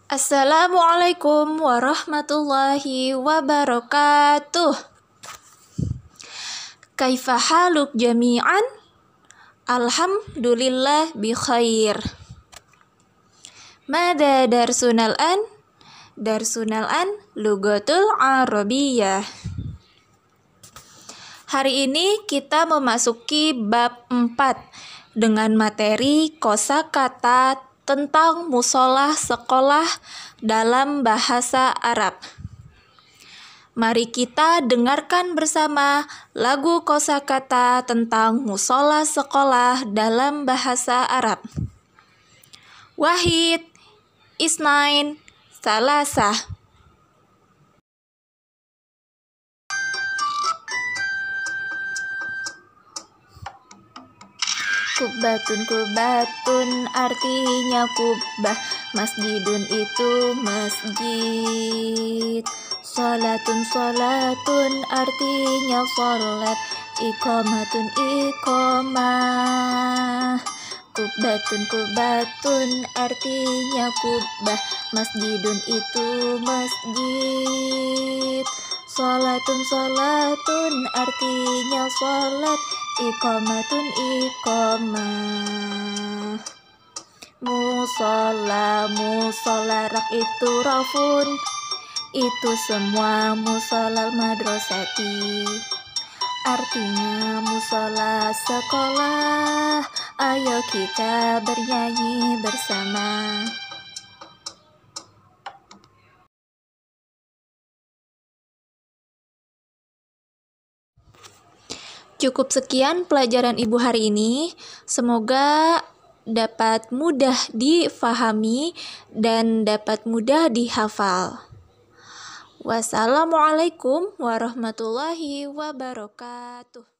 Assalamualaikum warahmatullahi wabarakatuh. Kaifa haluk jami'an? Alhamdulillah bi khair. Mada darsunal an? Darsunal an lugatul arabiyyah. Hari ini kita memasuki bab 4 dengan materi kosakata tentang musolah sekolah dalam bahasa Arab. Mari kita dengarkan bersama lagu kosakata tentang musolah sekolah dalam bahasa Arab. Wahid, isnain, salasah. Kubatun artinya kubah, masjidun itu masjid. Sholatun artinya sholat, iqamatun iqamah. Kubatun artinya kubah, masjidun itu masjid. Sholatun artinya sholat, iqamatun iqamah. Musola rak itu rafun, itu semua musola madrasati, artinya musola sekolah. Ayo kita bernyanyi bersama. Cukup sekian pelajaran Ibu hari ini. Semoga dapat mudah difahami dan dapat mudah dihafal. Wassalamualaikum warahmatullahi wabarakatuh.